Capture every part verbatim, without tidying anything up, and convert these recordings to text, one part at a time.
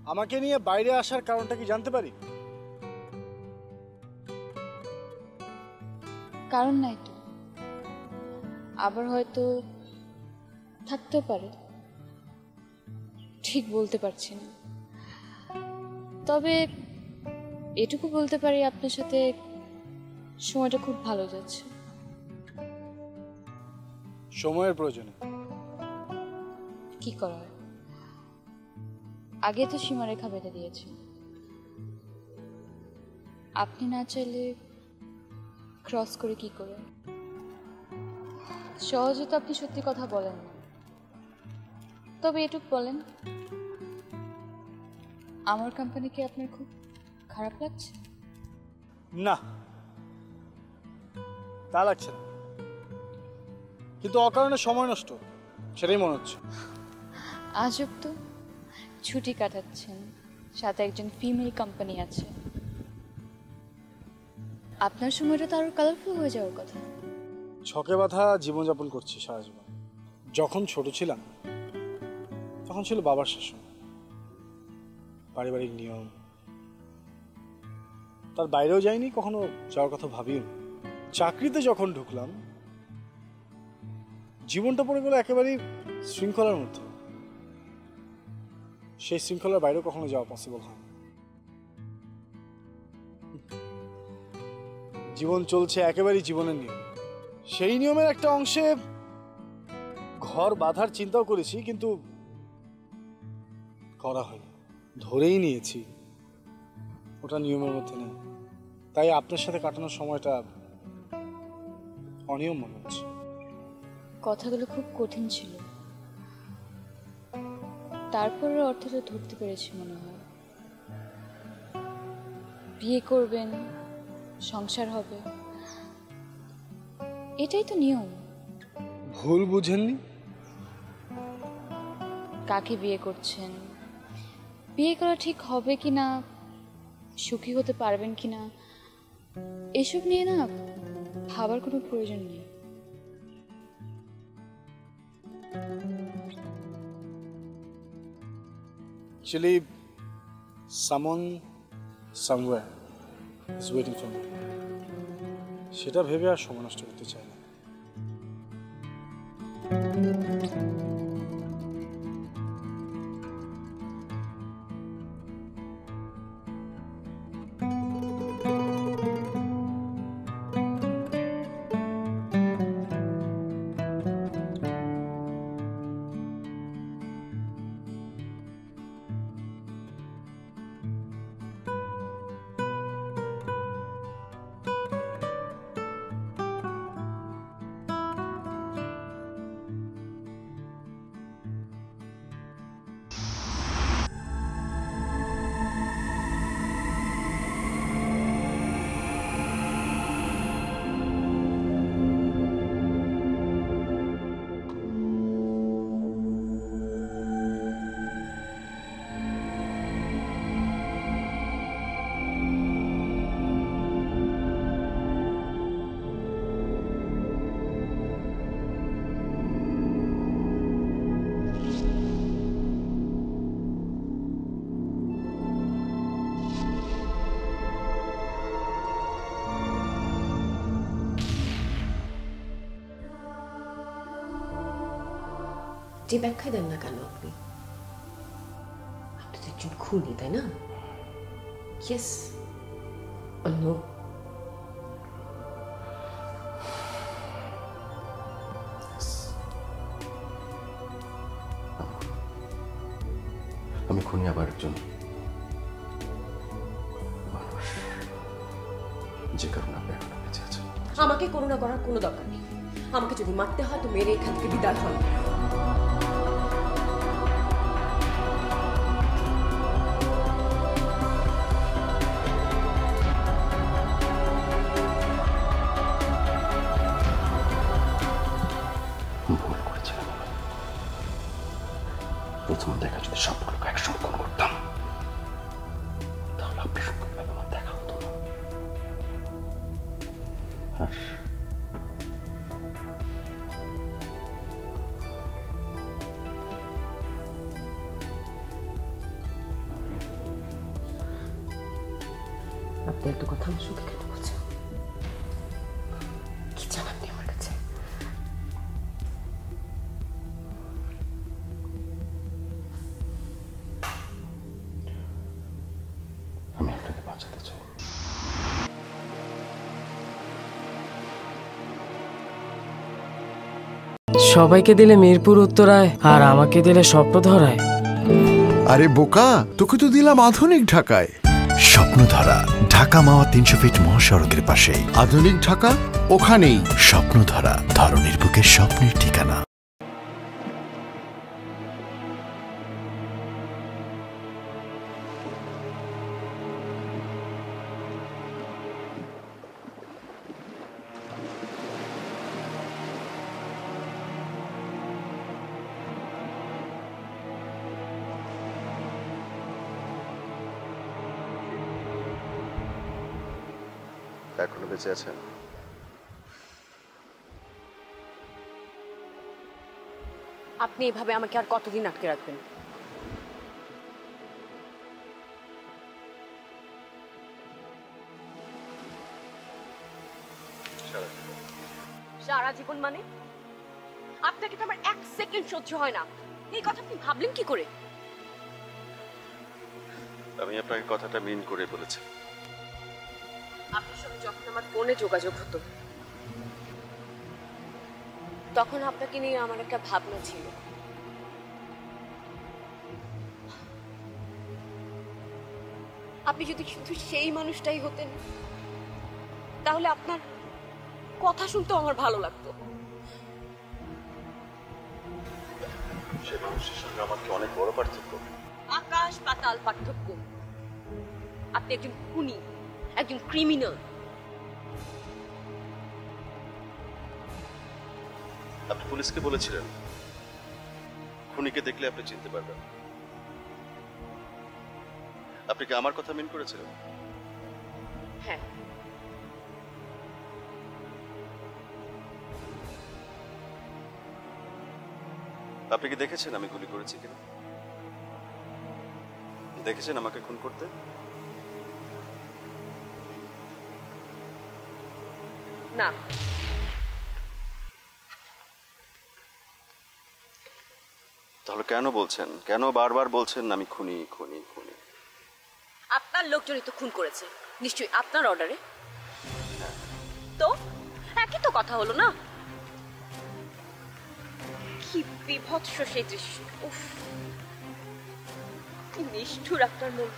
আমাকে নিয়ে বাইরে আসার কারণটা কি জানতে পারি? কারণ নাই তো, আবার হয়তো থাকতেও পারে, ঠিক বলতে পারছি না। তবে এটুকু বলতে পারি আপনার সাথে সময়টা খুব ভালো যাচ্ছে। সময়ের প্রয়োজনে কি করার, আগে তো সীমারেখা বেঁধে দিয়েছে। আপনি না চাইলে ক্রস করে কি করে? সহজে তো আপনি সত্যি কথা বলেন না। তবে এটুকু বলেন, আমার কোম্পানিকে আপনার খুব খারাপ লাগছে? না, তা লাগছে না, কিন্তু অকারণে সময় নষ্ট সেটাই মনে হচ্ছে। আজব তো, ছুটি কাটাচ্ছেন, সাথে একজন ফিমেল কোম্পানি আছে, আপনার সময়টা তো আরো কালারফুল হয়ে যাওয়ার কথা। ছকে বাঁধা জীবনযাপন করছি সারা জীবন। যখন ছোট ছিলাম তখন ছিল বাবার শাসন, পারিবারিক নিয়ম, তার বাইরেও যাইনি, কখনো যাওয়ার কথা ভাবিও। চাকরিতে যখন ঢুকলাম জীবনটা পড়ে গেল একেবারেই শৃঙ্খলার মধ্যে। সেই শৃঙ্খলার বাইরেও কখনো যাওয়া পসিবল হয় না। জীবন চলছে একেবারেই জীবনের নিয়ম। সেই নিয়মের একটা অংশে ঘর বাঁধার চিন্তাও করেছি, কিন্তু করা হয়নি। ধরেই নিয়েছি ওটা নিয়মের মধ্যে নেই। তাই আপনার সাথে কাটানোর সময়টা অনিয়ম মনে হচ্ছে। কথাগুলো খুব কঠিন ছিল, তারপরে অর্থটা ধরতে পেরেছি মনে হয়। বিয়ে করবেন, সংসার হবে, এটাই তো নিয়ম। ভুল বুঝেননি? কাকে বিয়ে করছেন, বিয়ে করা ঠিক হবে কিনা, সুখী হতে পারবেন কিনা, এসব নিয়ে না ভাবার কোনো প্রয়োজন নেই। Actually, someone somewhere is waiting for me. সেটা ভেবে আর সময় নষ্ট করতে চাই না। যে ব্যাখ্যা দেন না কেন আপনি? আপনি তো একজন খুনি, তাই না? Yes or no? আমি খুনি, আবার একজন মানুষ, যে কারণে আপনি এখন বেঁচে আছেন। আমাকে করুণা করার কোনো দরকার নেই। আমাকে যদি মারতে হয় তো মেরে এখান থেকে বিদায় হন। ভুল করেছিলাম। প্রথম দেখা যদি সম্পর্ক একসঙ্গে কোন করতাম তাহলে আপনার সঙ্গে আমার দেখা হতো না। আর আপনি একটা কথা আমার সুখে কেন বলছেন? কি চান আপনি আমার কাছে? আমি আপনাকে বাঁচাতে চাই। সবাইকে দিলে মিরপুর উত্তরায় আর আমাকে দিলে স্বপ্নধরায়। আরে বোকা, তোকে তো দিলাম আধুনিক ঢাকায়। স্বপ্নধরা, ঢাকা মাওয়া তিনশো ফিট মহাসড়কের পাশে। আধুনিক ঢাকা ওখানেই। স্বপ্নধরা, ধরনের বুকে স্বপ্নের ঠিকানা। এখনো বেঁচে আছেন? আপনি এভাবে আমাকে আর কতদিন আটকে রাখবেন? সারা জীবন মানে? আপনাকে তো আমার এক সেকেন্ড সহ্য হয় না। এই কথা আপনি ভাবলেন কি করে? আমি আপনাকে কথাটা মিন করে বলেছি। আপনার সঙ্গে যখন আমার ফোনে যোগাযোগ হতো তখন আপনাকে নিয়ে আমার একটা ভাবনা ছিল। আপনি যদি শুধু সেই মানুষটাই হতেন তাহলে আপনার কথা শুনতেও আমার ভালো লাগতো। সে মানুষের সঙ্গে আমার কি অনেক বড় পার্থক্য? আকাশ পাতাল পার্থক্য। আপনি একজন খুনি, একজন ক্রিমিনাল। আপনি পুলিশকে বলেছিলেন খুনিকে দেখলে আপনি চিনতে পারবেন। আপনি কি আমার কথা মিন করেছিলেন? হ্যাঁ, আপনি কি দেখেছেন আমি গুলি করেছি কিনা? দেখেছেন আমাকে খুন করতে? না। তাহলে কেন বলছেন, কেন বারবার বলছেন আমি খুনি খুনি খুনি? আপনার লোকজনই তো খুন করেছে, নিশ্চয়ই আপনার অর্ডারে। তো একই তো কথা হলো না? কি বিভৎস সেই দৃশ্য! উফ, কি নিষ্ঠুর আপনার মন।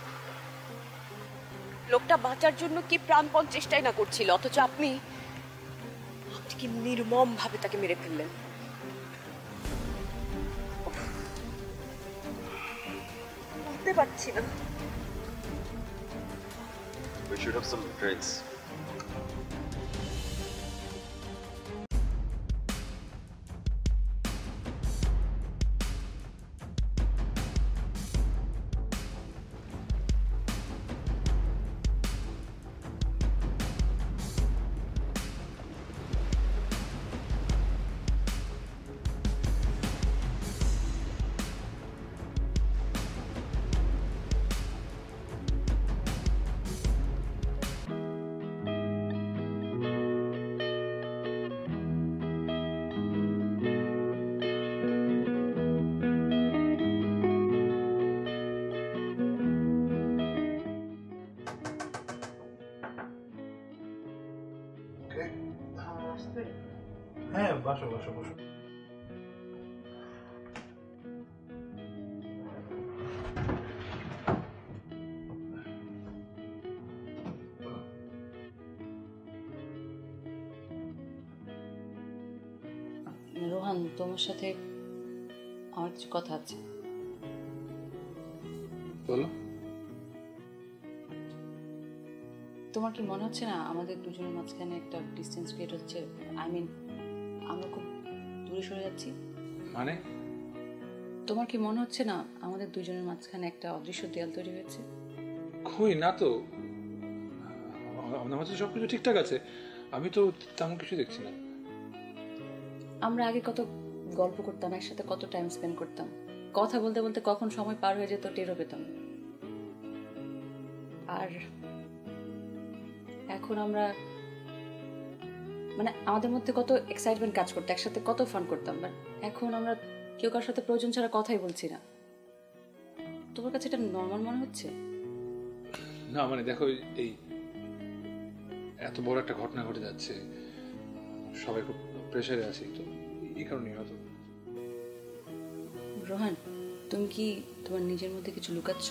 লোকটা বাঁচার জন্য কি প্রাণপণ চেষ্টাই না করছিল, অথচ আপনি আপনি কি নির্মম ভাবে তাকে মেরে ফেললেন। বুঝতে পারছি না। We should have some drinks. হ্যাঁ, বসো বসো বসো। রোহান, তোমার সাথে আমার কিছু কথা আছে। বলো। তোমার কি মনে হচ্ছে না আমাদের দুজনের মাঝখানে একটা ডিস্টেন্স ক্রিয়েট হচ্ছে? আই মিন, আমরা খুব দূরে সরে যাচ্ছি। মানে? তোমার কি মনে হচ্ছে না আমাদের দুজনের মাঝখানে একটা অদৃশ্য দেয়াল তৈরি হয়েছে? কই না তো, আমার মাঝে সবকিছু ঠিকঠাক আছে, আমি তো তেমন কিছু দেখছি না। আমরা আগে কত গল্প করতাম একসাথে, কত টাইম স্পেন্ড করতাম, কথা বলতে বলতে কখন সময় পার হয়ে যেত টেরও পেতাম। আর তখন আমরা মানে আমাদের মধ্যে কত এক্সাইটমেন্ট কাজ করতো, একসাথে কত ফান করতাম, বাট এখন আমরা কেউ কারোর সাথে প্রয়োজন ছাড়া কথাই বলছি না। তোমার কাছে এটা নর্মাল মনে হচ্ছে? না মানে দেখো, এই এত বড় একটা ঘটনা ঘটে যাচ্ছে, সবাই খুব প্রেশারে আছি, তো এই কারণেই হয়তো। রোহান, তুমি কি তোমার নিজের মধ্যে কিছু লুকাচ্ছ?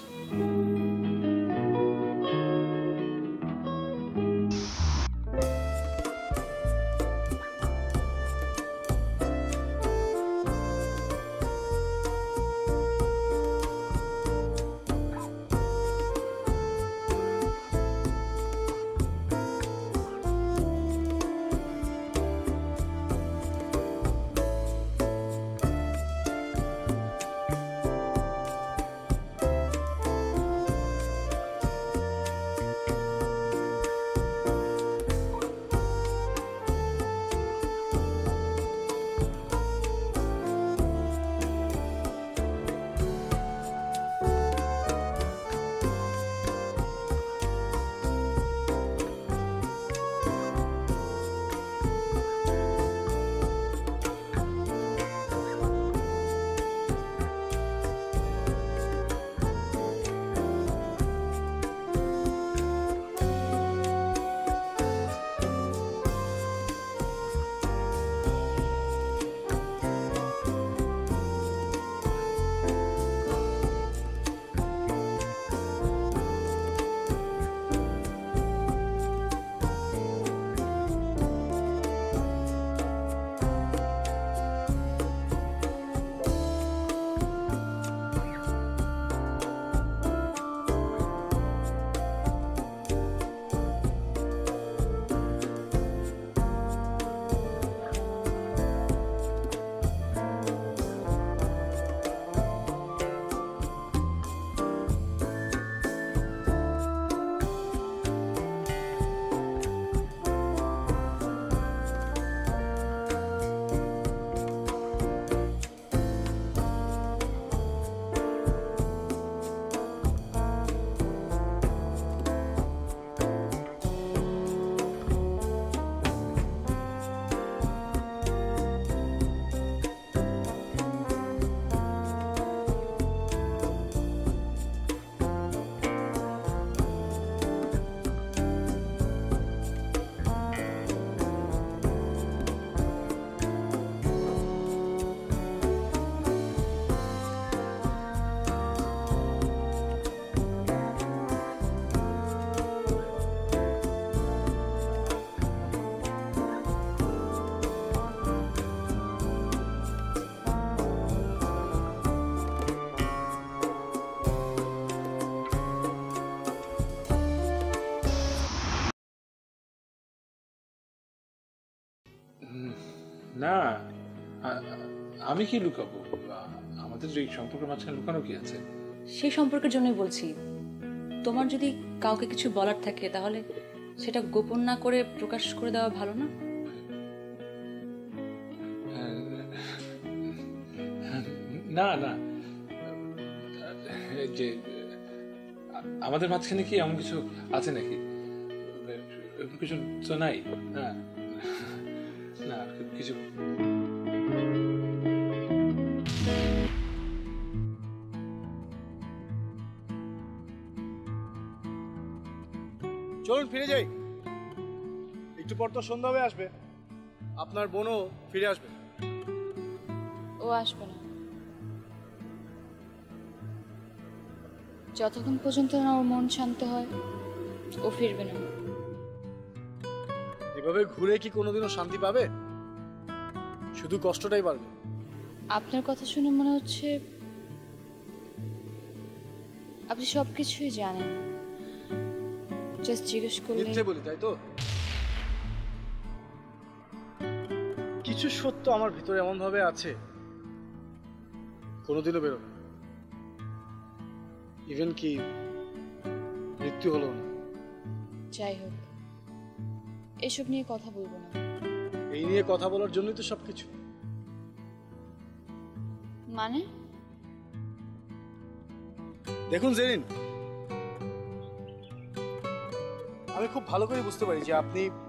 না, আমি কি লুকাবো? আমাদের এই সম্পর্কের মাঝখানে লুকানো কি আছে? সেই সম্পর্কের জন্যই বলছি, তোমার যদি কাউকে কিছু বলার থাকে তাহলে সেটা গোপন না করে প্রকাশ করে দেওয়া ভালো না? না না, যে আমাদের মাঝখানে কি এমন কিছু আছে নাকি? কিছু তো নাই। না না, কিছু চলুন ফিরে যাই, একটু পর তো সন্ধ্যা হয়ে আসবে, আপনার বোনও ফিরে আসবে। ও আসবে না, যতক্ষণ পর্যন্ত না ওর মন শান্ত হয় ও ফিরবে না। এভাবে ঘুরে কি কোনোদিনও শান্তি পাবে? শুধু কষ্টটাই পারবে। আপনার কথা শুনে মনে হচ্ছে আপনি সবকিছুই জানেন, জাস্ট জিজ্ঞেস করলে। মিথ্যে বলি তাই তো? কিছু সত্য আমার ভিতরে এমন ভাবে আছে কোনোদিনও বেরোবে, ইভেন কি মৃত্যু হলো না। যাই হোক, এসব নিয়ে কথা বলবো না। এই নিয়ে কথা বলার জন্যই তো সবকিছু। মানে দেখুন জেরিন, আমি খুব ভালো করে বুঝতে পারি যে আপনি